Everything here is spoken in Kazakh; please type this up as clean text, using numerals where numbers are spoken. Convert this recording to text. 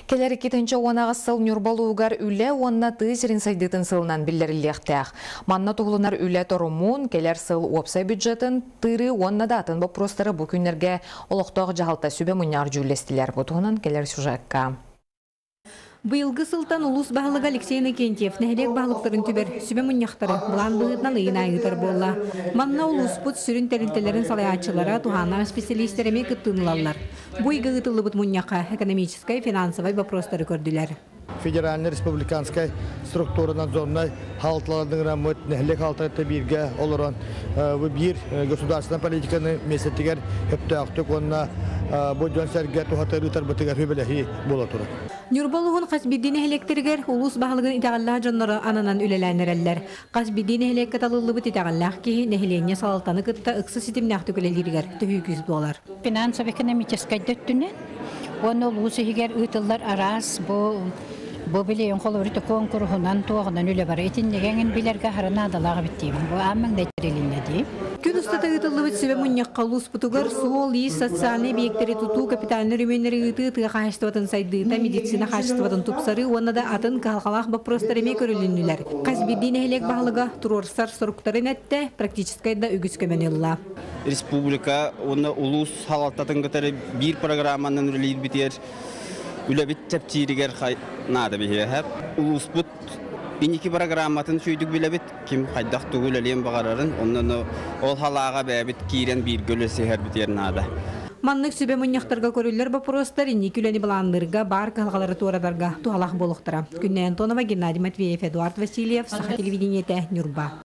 Келер 2-нче онағы сыл Нюрбалугар үле онна тызерин сайдытын сылынан билдерилектәк. Манна туғылынар үле торумун келер сыл опсай бюджетін тыры онна датын вопростары бу күннерге олықтоғы жағалта сүбе мұнар жүлестілер бұтуғынан келер сюжетка. Быйылгы сылтан улус бағылығы Алексей Накентьев нәһелек бағылықтарын түбер сүбе мұняқтары бұлан бұғытнан ыйына айғытар болла. Манна улус бұд сүрін тәрінтелерін салаячылара туғана специалистереме күттіңлалар. Бұй ғытылы бұд мұняқа экономическай, финансовай вопростары көрділер. Федеральный республиканской структура надзорной халталардың рамыт нәһелек халтаты бирге олорон бир государственная политиканы месеттигер хөптөктүк онна бодjon сәргә тухатыры тарбытыгар хөбеләһи була тура. Нюрбалугун Касбиддин эһлектергер улус багылыгын итагаллаа жоннору ананан үлеләнерелләр. Касбиддин эһлек каталылыбыт итагаллах ки нәһлене салтаны кытта ыксы ситимнәх түгелелергер төһүгүз болар. Финансовый экономический дөттүнен оны улус игер үтелләр арас бу биле онколорыты конкурсунан тоогунан үле бар. Этин дегенин билерге харанадалага биттим. Бу аммаң дәтерелинне ди. Күн устата ытылыбыт сөбе мұньяққа лус бұтығыр сол үй социальный объекттері тұту капиталны рөмендері ыты тыға қағаштыватын сайдыта медицина қағаштыватын тұпсары оны да атын қалқалақ бапростарыме көрілінілер. Қазбедден әлек бағылыға тұрорсар сұрықтарын әтті практическайда үгіз көменелла. Республика оны улус халаттатын көтері бір программанын үлейір бітер үләбіт тәптирігер нады бейхеп. Улус бұт Иники программатын сөйдік білебет, кем қайдақ түгіл әлем бағарарын, онын ол халаға бәбет кейрен бір гөлесі әрбітерін ады. Маннык сөбе мұнияқтарға көрілер бапростар, иники үләні баландырға бар қалғалары туарадарға туғалақ болуқтыра. Күннен Антонова, Геннадий Матвеев, Эдуард Васильев, Саха телевидениеті, Нюрба.